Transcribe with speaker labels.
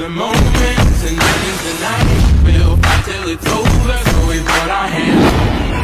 Speaker 1: the moment, tonight's the night. We'll fight till it's over, so we put our hands